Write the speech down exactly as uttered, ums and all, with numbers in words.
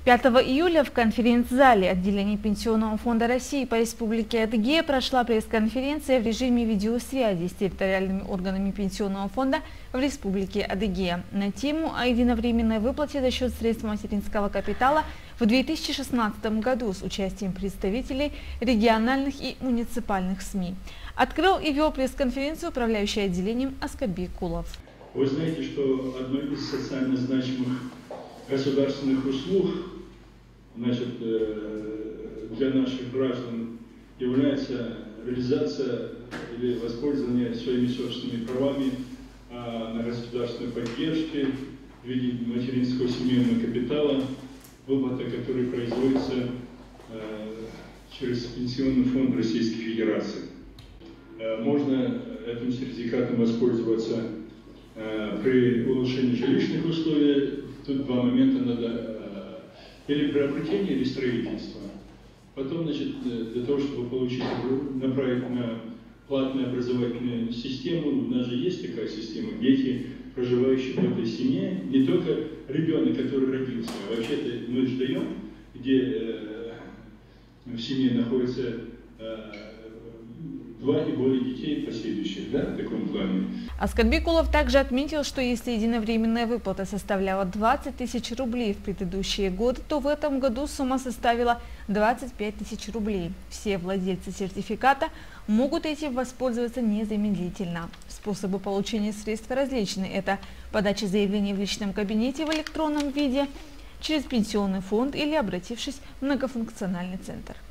пятого июля в конференц-зале отделения Пенсионного фонда России по Республике Адыгея прошла пресс-конференция в режиме видеосвязи с территориальными органами Пенсионного фонда в Республике Адыгея на тему о единовременной выплате за счет средств материнского капитала в две тысячи шестнадцатом году с участием представителей региональных и муниципальных СМИ. Открыл и вел пресс-конференцию управляющий отделением Аскарбек Кулов. Вы знаете, что одной из социально значимых государственных услуг, значит, для наших граждан является реализация или воспользование своими собственными правами на государственной поддержке в виде материнского семейного капитала, выплата которой производится через Пенсионный фонд Российской Федерации. Можно этим сертификатом воспользоваться при улучшении жилищных условий. Тут два момента надо: или приобретение, или строительство. Потом, значит, для того, чтобы получить, направить на платную образовательную систему, у нас же есть такая система, дети, проживающие в этой семье, не только ребенок, который родился, а вообще-то мы же даем, где э, в семье находится э, два и более детей последующих, да, в таком плане. Аскарбек Кулов также отметил, что если единовременная выплата составляла двадцать тысяч рублей в предыдущие годы, то в этом году сумма составила двадцать пять тысяч рублей. Все владельцы сертификата могут этим воспользоваться незамедлительно. Способы получения средств различны. Это подача заявления в личном кабинете в электронном виде, через пенсионный фонд или обратившись в многофункциональный центр.